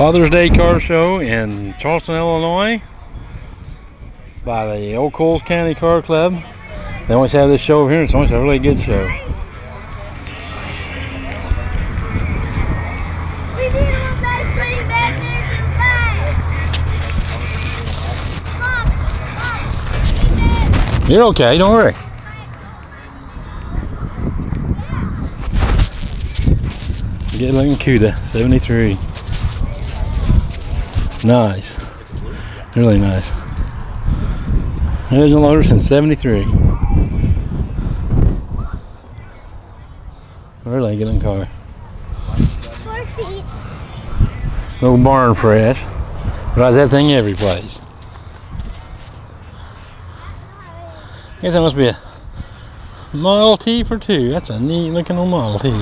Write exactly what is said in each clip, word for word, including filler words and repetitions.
Father's Day car show in Charleston, Illinois by the Old Coles County Car Club. They always have this show over here. It's always a really good show. You're okay, don't worry. Good looking CUDA, seventy-three. Nice. Really nice. Original owner since seventy-three. Really good looking car. Four seats. No barn fresh. Drives that thing every place. I guess that must be a Model T for two. That's a neat looking old Model T.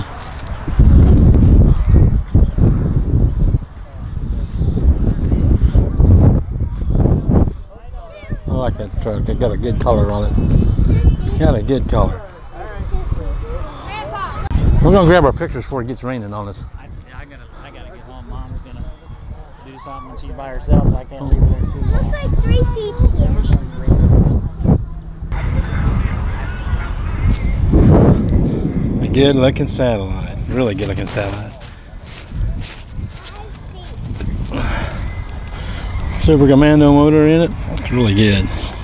I like that truck. They got a good color on it. Got a good color. We're gonna grab our pictures before it gets raining on us. I, I gotta, I gotta get home. Mom's gonna do something. She's by herself. I can't leave her there too long. Looks like three seats here. A good looking satellite. Really good looking satellite. Super Commando motor in it. It's really good.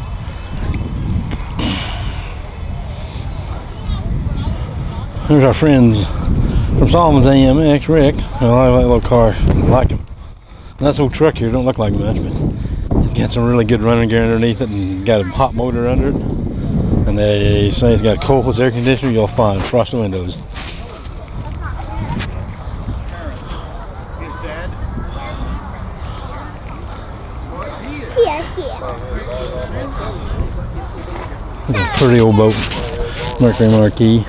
There's our friends from Solomon's A M X, Rick. I like that little car. I like him. And that old truck here don't look like much, but it's got some really good running gear underneath it and got a hot motor under it. And they say it's got a Coles air conditioner. You'll find frost the windows. Here, here. It's a pretty old boat. Mercury Marquis.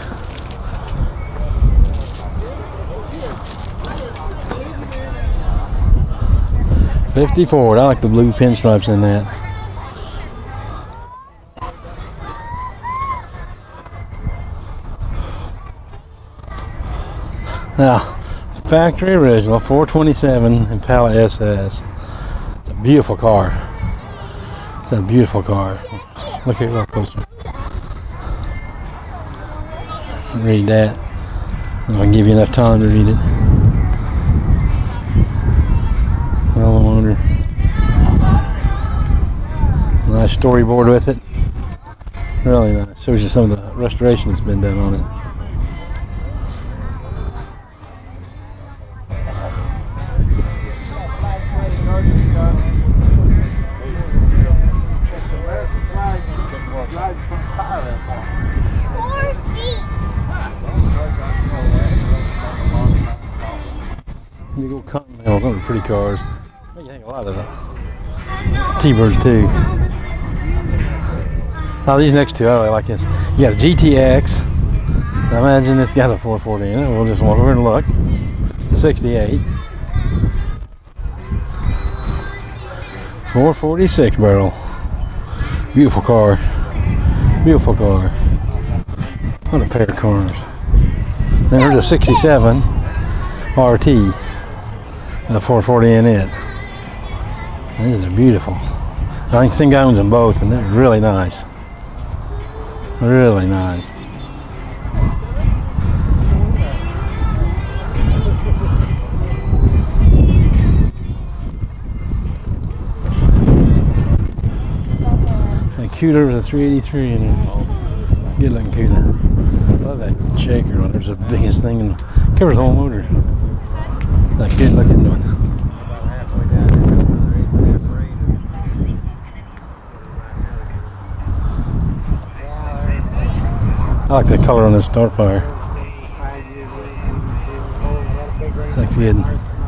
fifty-four. I like the blue pinstripes in that. Now, it's a factory original four twenty-seven Impala S S. It's a beautiful car. It's a beautiful car. Look here, look closer. Read that. I can give you enough time to read it. Well, motor. Nice storyboard with it. Really nice. Shows you some of the restoration that's been done on it. Four seats. Big old Continentals, those are pretty cars. I think a lot of them. T-Birds too. Now these next two, I really like this. You got a G T X. I imagine it's got a four forty in it. We'll just walk over and look. It's a sixty-eight. four forty-six barrel. Beautiful car. Beautiful car. What a pair of cars. Then there's a sixty-seven R T. A four forty in it. These are beautiful. I think the same guy owns them both, and they're really nice. Really nice. A CUDA with a three eighty-three in it. Good looking CUDA. I love that shaker on. There's the biggest thing and covers the whole motor. That good looking one. I like the color on this Starfire. Looks good.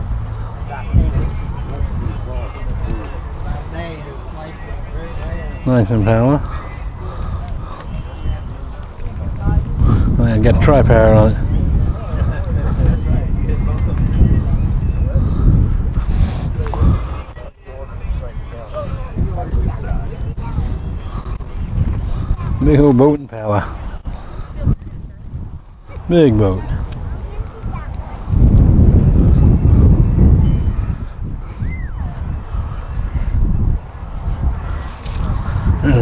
Nice Impala. Oh, and got tri-power on it. Big old boat Impala. Big boat.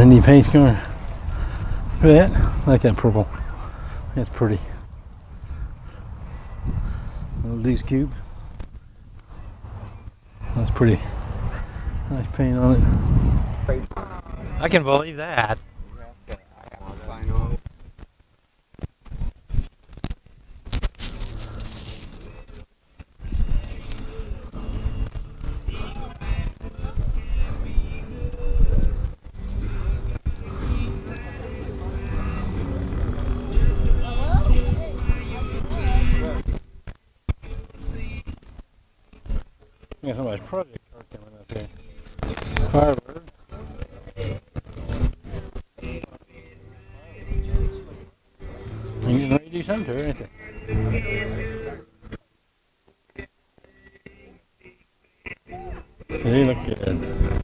neat paint car. Look at that. I like that purple. That's pretty. Little Deuce Cube. That's pretty. Nice paint on it. I can believe that. We got somebody's project car coming up here. Firebird. You're getting ready to do something to her, ain't they? They look good.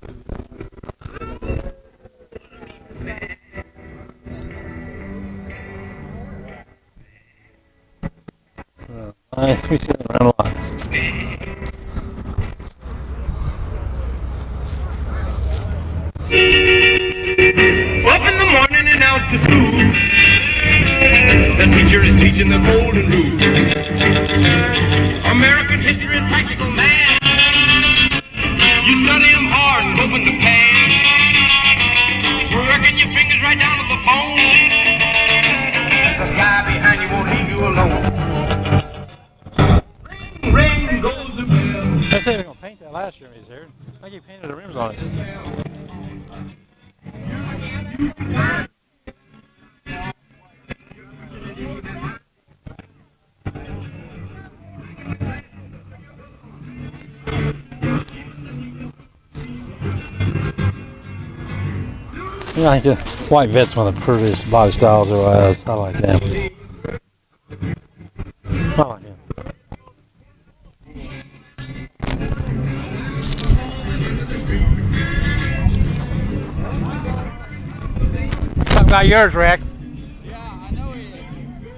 Oh, nice. We see them around a lot. Up in the morning and out to school. The teacher is teaching the golden rule. American history and practical man. You study them hard and hoping to pass. Working your fingers right down to the bone. The sky behind you won't leave you alone. Rain goes the bell. They said they were going to paint that last year when he was here. I think he painted the rims on it. Yeah, I think the white vet's one of the prettiest body styles there was. I like them. I like him. Talk about yours, Rick. Yeah, I know he is.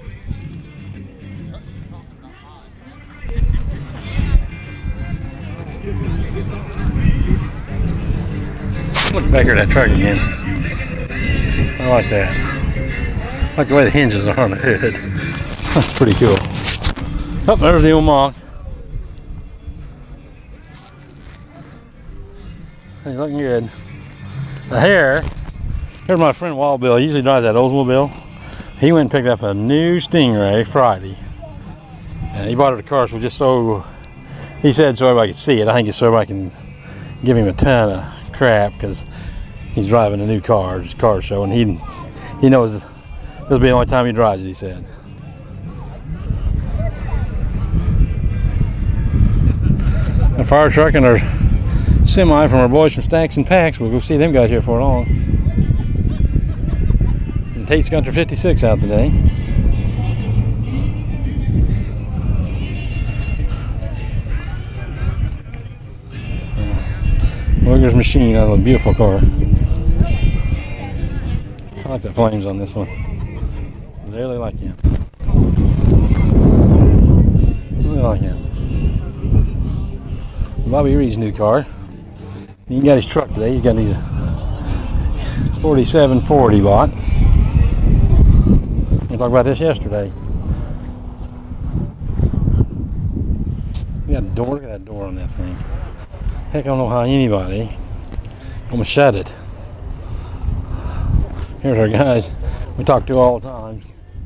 Look back at that truck again. I like that. I like the way the hinges are on the hood. That's pretty cool. Oh, there's the old Monk. He's looking good. The hair. Here's my friend Wild Bill. He usually drives that Oldsmobile. He went and picked up a new Stingray Friday. And he bought it at the car show just so, he said so everybody could see it. I think it's so everybody can give him a ton of crap because he's driving a new car, just car show, and he he knows this will be the only time he drives it, he said. A fire truck and our semi from our boys from Stacks and Packs. We'll go see them guys here for long. And Tate's got their fifty-six out today. Wilger's Machine, out of a beautiful car. I like the flames on this one. Really like him. Really like him. Bobby Reed's new car. He got his truck today. He's got his forty-seven Ford he bought. We talked about this yesterday. We got a door. Look at that door on that thing. Heck, I don't know how anybody almost shut it. Here's our guys we talk to all the time.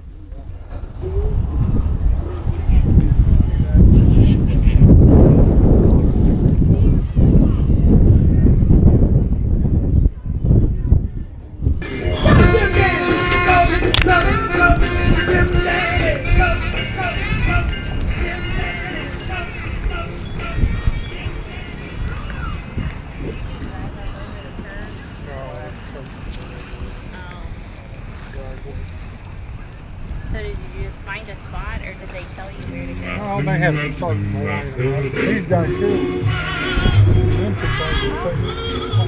So did you just find a spot, or did they tell you where to go? Oh, they have to start more. He's done good.